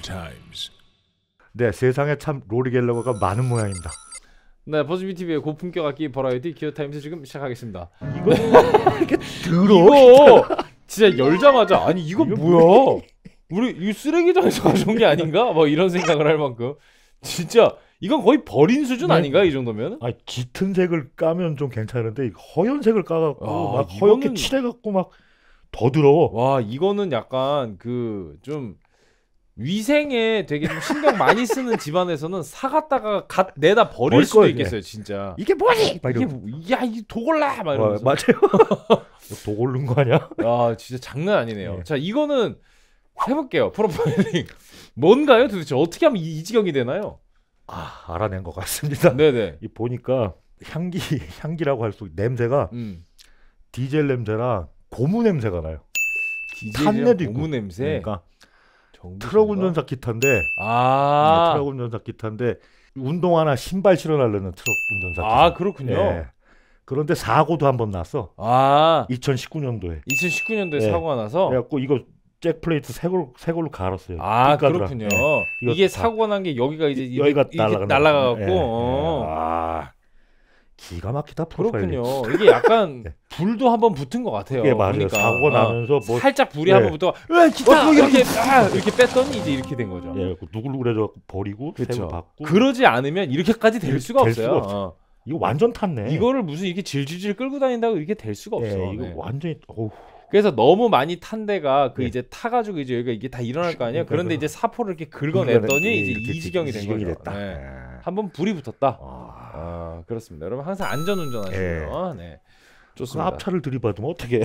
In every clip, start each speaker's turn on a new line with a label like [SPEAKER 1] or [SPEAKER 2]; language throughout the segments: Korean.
[SPEAKER 1] Times.
[SPEAKER 2] 네, 세상에 참 로리 갤러거가 많은 모양입니다.
[SPEAKER 3] 네, 버즈비TV의 고품격 악기 버라이어티 기어타임스 지금 시작하겠습니다.
[SPEAKER 2] 이거 이게 더러워.
[SPEAKER 3] 이거 진짜 열자마자 아니 이거 뭐야? 우리 이 쓰레기장에서 가져온 게 아닌가? 뭐 이런 생각을 할 만큼 진짜 이건 거의 버린 수준 아닌가 이 정도면?
[SPEAKER 2] 아, 짙은 색을 까면 좀 괜찮은데 허연 색을 까갖고 막
[SPEAKER 3] 이거는...
[SPEAKER 2] 허옇게 칠해갖고 막 더 더러워.
[SPEAKER 3] 와, 이거는 약간 그 좀 위생에 되게 좀 신경 많이 쓰는 집안에서는 사갔다가 갓 내다 버릴 수도
[SPEAKER 2] 거예요,
[SPEAKER 3] 있겠어요, 진짜.
[SPEAKER 2] 이게 뭐니?
[SPEAKER 3] 이게 야, 이 도골라 막 이러면서.
[SPEAKER 2] 맞아요. 도골른 거 아니야?
[SPEAKER 3] 아, 진짜 장난 아니네요.
[SPEAKER 2] 네.
[SPEAKER 3] 자, 이거는 해볼게요. 프로파일링. 뭔가요? 도대체 어떻게 하면 이 지경이 되나요?
[SPEAKER 2] 아, 알아낸 것 같습니다.
[SPEAKER 3] 네네.
[SPEAKER 2] 이 보니까 향기라고 할 수 냄새가 디젤 냄새랑 고무 냄새가 나요. 탄내도 있고.
[SPEAKER 3] 고무 냄새.
[SPEAKER 2] 그러니까 트럭 운전사 기타인데 트럭 운전사 기타인데 운동화나 신발 실어 나르는 트럭 운전사 기타.
[SPEAKER 3] 아, 그렇군요.
[SPEAKER 2] 예. 그런데 사고도 한번 났어. 2019년도에
[SPEAKER 3] 2019년도에 사고가 나서
[SPEAKER 2] 그래갖고 이거 잭 플레이트 새 걸로 갈았어요.
[SPEAKER 3] 그렇군요.
[SPEAKER 2] 네.
[SPEAKER 3] 이게 사고가 난 게 여기가 이제
[SPEAKER 2] 여기가
[SPEAKER 3] 날아가갖고
[SPEAKER 2] 기가 막히다. 프로파일링.
[SPEAKER 3] 그렇군요. 이게 약간 불도 한번 붙은 것 같아요.
[SPEAKER 2] 예, 맞아요.
[SPEAKER 3] 그러니까.
[SPEAKER 2] 사고 나면서 뭐
[SPEAKER 3] 살짝 불이 한번 붙어. 기타 이렇게 뺐더니 이제 이렇게 된 거죠.
[SPEAKER 2] 예, 누글누글해져 버리고 새로 받고.
[SPEAKER 3] 그러지 않으면 이렇게까지 될 수가 없어요.
[SPEAKER 2] 이거 완전 탔네.
[SPEAKER 3] 이거를 무슨 이렇게 질질질 끌고 다닌다고 이렇게 될 수가 없어.
[SPEAKER 2] 이거 완전히.
[SPEAKER 3] 그래서 너무 많이 탄 데가 이제 타가지고 이제 여기가 이게 다 일어날 거 아니에요. 그런데 이제 사포를 이렇게 긁어냈더니 이제 이 지경이 된 거죠.
[SPEAKER 2] 됐다.
[SPEAKER 3] 한번 불이 붙었다. 그렇습니다. 여러분 항상 안전 운전하시고요. 네, 좋습니다.
[SPEAKER 2] 앞차를 들이받으면 어떻게?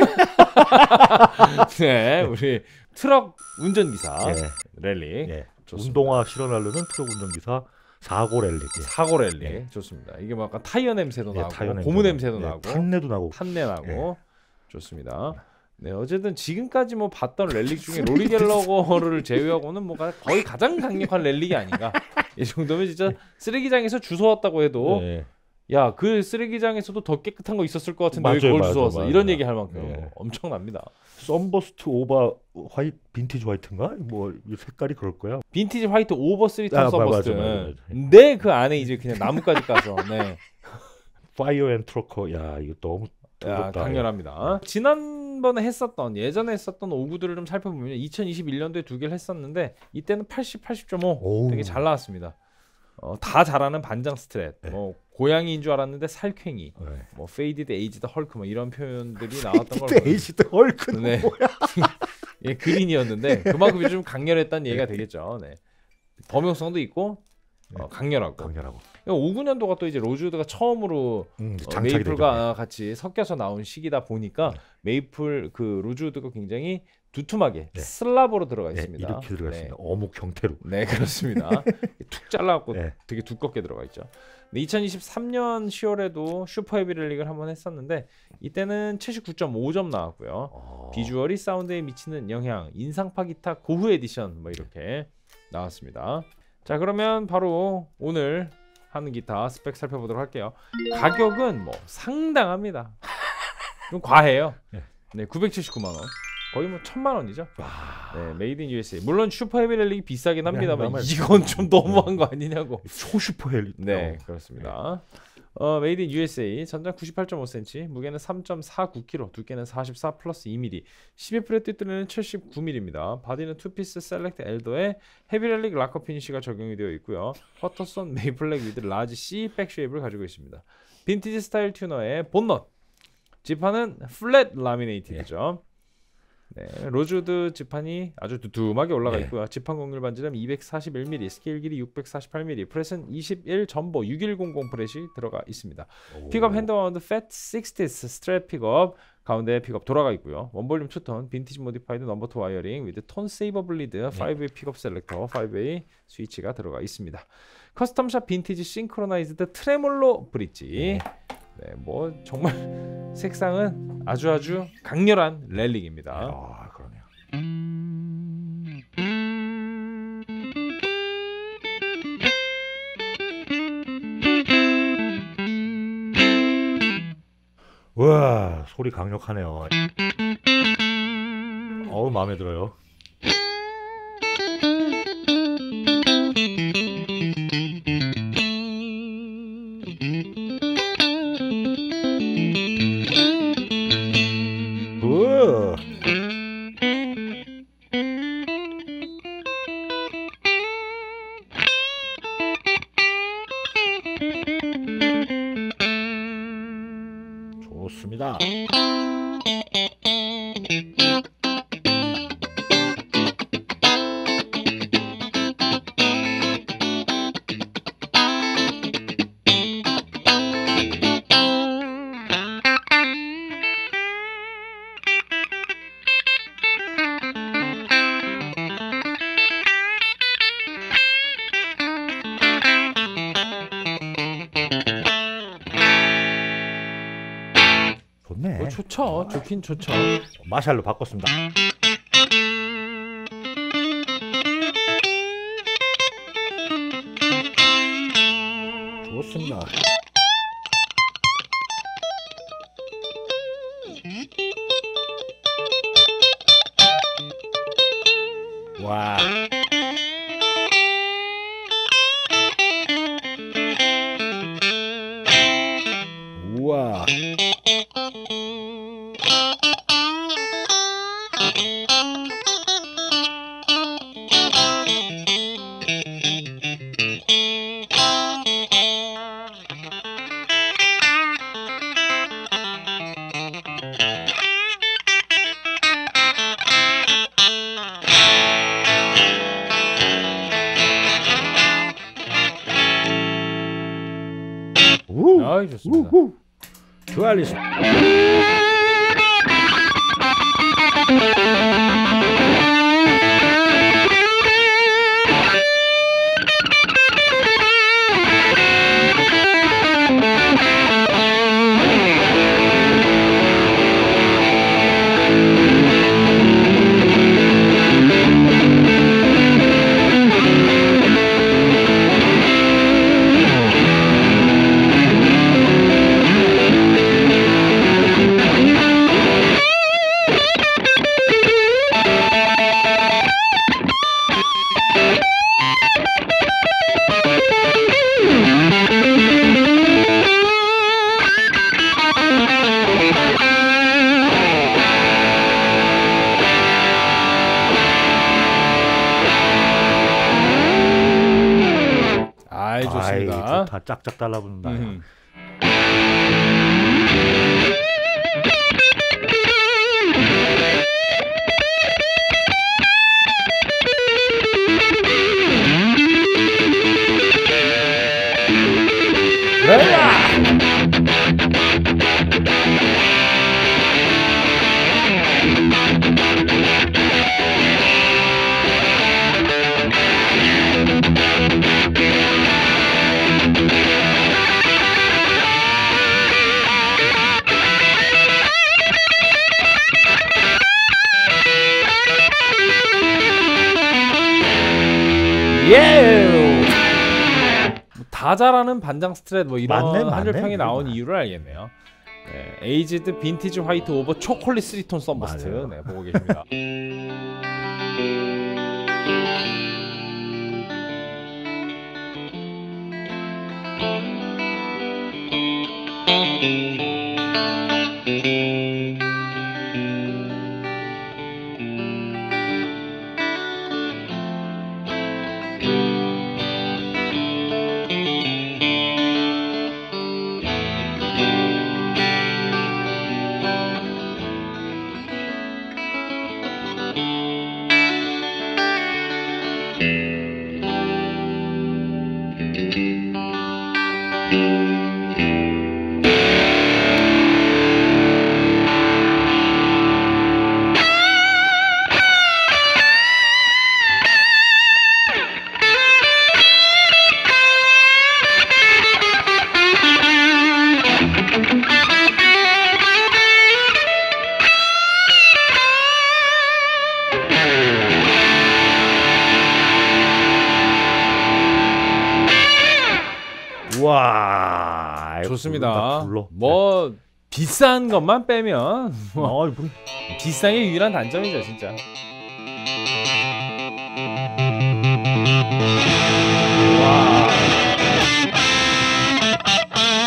[SPEAKER 3] 네, 우리 트럭 운전기사 랠리.
[SPEAKER 2] 운동화 실어 나르는 트럭 운전기사 사고 랠리.
[SPEAKER 3] 사고 랠리. 좋습니다. 이게 뭐 약간 타이어 냄새도 나고 고무 냄새도 나고
[SPEAKER 2] 탄내도 나고
[SPEAKER 3] 탄내 나고. 좋습니다. 네, 어쨌든 지금까지 뭐 봤던 랠릭 중에 로리 갤러거를 제외하고는 뭐가 거의 가장 강력한 랠릭이 아닌가. 이 정도면 진짜 쓰레기장에서 주워왔다고 해도 야, 그 쓰레기장에서도 더 깨끗한 거 있었을 것 같은데 왜 그걸 주워왔어? 이런 얘기 할 만큼 엄청납니다.
[SPEAKER 2] 썬버스트 오버 화이트 빈티지 화이트인가? 뭐 색깔이 그럴 거야.
[SPEAKER 3] 빈티지 화이트 오버 3톤 썬버스트. 근데 그 안에 이제 그냥 나뭇가지 까서
[SPEAKER 2] 파이어 앤 트러커. 야, 이거 너무
[SPEAKER 3] 강렬합니다. 지난번에 예전에 했었던 오구들을 좀 살펴보면 2021년도에 2개를 했었는데 이때는 80, 80.5 되게 잘 나왔습니다. 다 잘하는 반장 스트랩, 뭐 고양이인 줄 알았는데 살쾡이, 뭐 페이디드 에이지드 헐크 뭐 이런 표현들이 나왔던 걸 보면
[SPEAKER 2] 에이지드 헐크는 뭐야?
[SPEAKER 3] 예, 그린이었는데 그만큼 좀 강렬했다는 얘기가 되겠죠. 네. 범용성도 있고 강렬하고. 59년도가 또 이제 로즈우드가 처음으로 메이플과 같이 섞여서 나온 시기다 보니까 메이플 그 로즈우드가 굉장히 두툼하게 슬랍으로 들어가 있습니다.
[SPEAKER 2] 이렇게 들어가 있습니다. 어묵 형태로.
[SPEAKER 3] 네, 그렇습니다. 툭 잘라갖고 되게 두껍게 들어가 있죠. 2023년 10월에도 슈퍼 헤비 랠릭을 한번 했었는데 이때는 79.5점 나왔고요. 비주얼이 사운드에 미치는 영향, 인상파 기타 고흐 에디션 뭐 이렇게 나왔습니다. 자, 그러면 바로 오늘 하는 기타 스펙 살펴보도록 할게요. 가격은 뭐 상당합니다. 좀 과해요. 네, 979만 원. 거의 뭐 1000만 원이죠. 네, 메이드 인 USA. 물론 슈퍼 헤비 랠릭이 비싸긴 합니다만 이건 좀 너무한 거 아니냐고.
[SPEAKER 2] 초슈퍼 헬리.
[SPEAKER 3] 네, 그렇습니다. 메이드 인 USA. 전장 98.5cm, 무게는 3.49kg, 두께는 44 플러스 2mm, 12프렛 뒷뜰에는 79mm입니다. 바디는 투피스 셀렉트 엘더에 헤비 랠릭 락커 피니쉬가 적용이 되어 있고요. 퍼터손 메이플렉 위드 라지 C 백 쉐입을 가지고 있습니다. 빈티지 스타일 튜너의 본넛. 지판은 플랫 라미네이티드죠. 네, 로즈우드 지판이 아주 두툼하게 올라가 있고요. 지판 곡률 반지름 241mm, 스케일 길이 648mm, 프렛은 21 전보 6100 프렛이 들어가 있습니다. 픽업 핸드마운드 팻 60s 스트랩 픽업, 가운데 픽업 돌아가 있고요. 원볼륨 2톤, 빈티지 모디파이드 넘버 2 와이어링 위드 톤 세이버 블리드, 5웨이 픽업 셀렉터, 5웨이 스위치가 들어가 있습니다. 커스텀샵 빈티지 싱크로나이즈드 트레몰로 브릿지. 네, 뭐 정말 색상은 아주 강렬한 랠릭입니다.
[SPEAKER 2] 그러네요. 와, 소리 강력하네요. 어우, 마음에 들어요. 오. 좋습니다. 좋네.
[SPEAKER 3] 좋죠. 좋긴 좋죠.
[SPEAKER 2] 마샬로 바꿨습니다. 좋습니다. 와. 우와.
[SPEAKER 3] 아이, 좋습니다.
[SPEAKER 2] 듀얼리스.
[SPEAKER 3] 아이, 좋습니다.
[SPEAKER 2] 좋다. 짝짝 달라붙는다. 예.
[SPEAKER 3] 다 잘하는 반장 스트랩 뭐 이런
[SPEAKER 2] 맞네,
[SPEAKER 3] 한줄평이 나온
[SPEAKER 2] 맞네.
[SPEAKER 3] 이유를 알겠네요. 네, 에이지드 빈티지 화이트 오버 초콜릿 3톤 썬버스트
[SPEAKER 2] 맞아요.
[SPEAKER 3] 네, 보고 계십니다.
[SPEAKER 2] 와.
[SPEAKER 3] 좋습니다.
[SPEAKER 2] 불러.
[SPEAKER 3] 뭐 비싼 것만 빼면 뭐
[SPEAKER 2] 뭐.
[SPEAKER 3] 비싼 게 유일한 단점이죠, 진짜.
[SPEAKER 2] 와.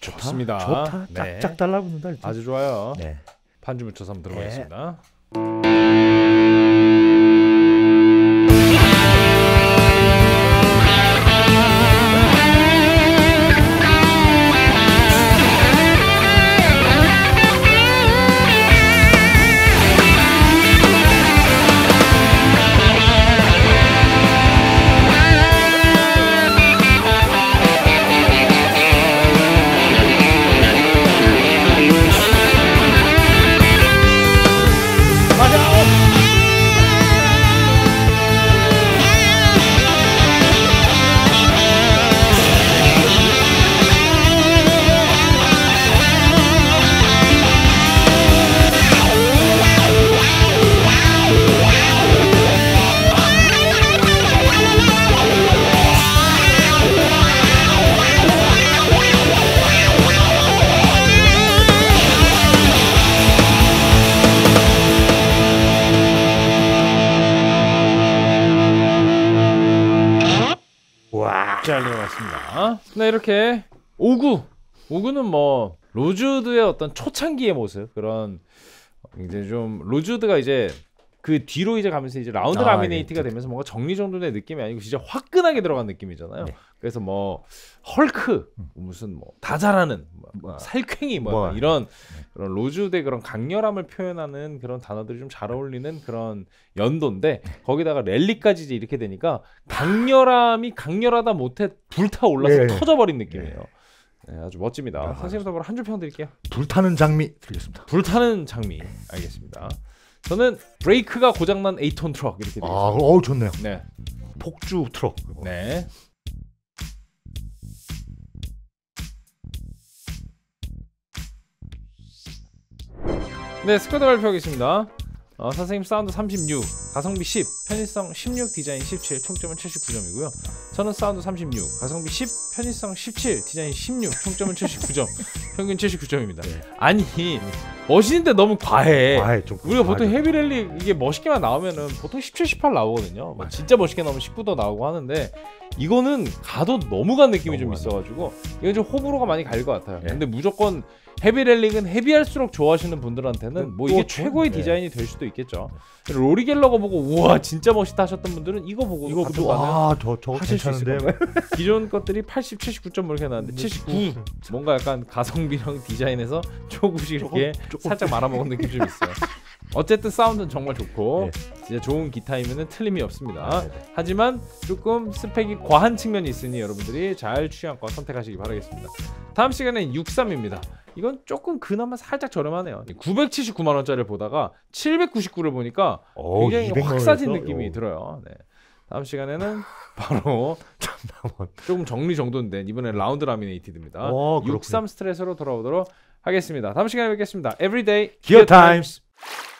[SPEAKER 3] 좋습니다.
[SPEAKER 2] 좋다.
[SPEAKER 3] 네.
[SPEAKER 2] 짝짝 달라붙는다. 일단.
[SPEAKER 3] 아주 좋아요.
[SPEAKER 2] 네.
[SPEAKER 3] 반주 묻혀서 한번 들어보겠습니다. 잘 들어갔습니다. 네, 이렇게 5구는 뭐 로즈우드의 어떤 초창기의 모습, 그런 이제 좀 로즈우드가 이제 그 뒤로 이제 가면서 이제 라운드 라미네이트가 되면서 뭔가 정리정돈의 느낌이 아니고 진짜 화끈하게 들어간 느낌이잖아요. 네. 그래서 뭐 헐크, 무슨 뭐 다 잘하는 살쾡이 뭐 이런 그런 로즈우드의 그런 강렬함을 표현하는 그런 단어들이 좀 잘 어울리는 그런 연도인데, 거기다가 랠리까지 이제 이렇게 되니까 강렬함이 강렬하다 못해 불타올라서 터져버린 느낌이에요. 네, 아주 멋집니다. 선생님 더불어 한 줄 평 드릴게요.
[SPEAKER 2] 불타는 장미 드리겠습니다.
[SPEAKER 3] 불타는 장미. 알겠습니다. 저는 브레이크가 고장난 8톤 트럭 이렇게 되겠습니다.
[SPEAKER 2] 좋네요.
[SPEAKER 3] 네.
[SPEAKER 2] 폭주 트럭.
[SPEAKER 3] 네. 네, 스쿼드 발표하겠습니다. 선생님 사운드 36, 가성비 10, 편의성 16, 디자인 17, 총점은 79점이고요. 저는 사운드 36, 가성비 10, 편의성 17, 디자인 16, 총점은 79점, 평균 79점입니다. 네. 아니, 멋있는데 너무 과해. 좀 우리가 보통 헤비랠리 이게 멋있게만 나오면은 보통 17, 18 나오거든요. 뭐 진짜 멋있게 나오면 19도 나오고 하는데, 이거는 가도 너무 간 느낌이 좀 있어가지고 이건 좀 호불호가 많이 갈릴 것 같아요. 근데 무조건 헤비랠링은 헤비할수록 좋아하시는 분들한테는 뭐 이게 최고의 디자인이 될 수도 있겠죠. 로리 갤러거 보고 우와 진짜 멋있다 하셨던 분들은 이거 보고
[SPEAKER 2] 저거
[SPEAKER 3] 하실 수 있을 거예요. 기존 것들이 80, 79점 이렇게 나왔는데 79 뭔가 약간 가성비랑 디자인에서 조금씩 이렇게 살짝 말아먹은 느낌 좀 있어요. 어쨌든 사운드는 정말 좋고 진짜 좋은 기타이면은 틀림이 없습니다. 하지만 조금 스펙이 과한 측면이 있으니 여러분들이 잘 취향껏 선택하시기 바라겠습니다. 다음 시간엔 63입니다. 이건 조금 그나마 살짝 저렴하네요. 979만 원짜리를 보다가 799를 보니까 굉장히 확 싸진 느낌이 들어요. 네. 다음 시간에는 바로 조금 정리정돈된 이번에 라운드 라미네이티드입니다. 63 스트레스로 돌아오도록 하겠습니다. 다음 시간에 뵙겠습니다. Everyday
[SPEAKER 2] 기어 타임스.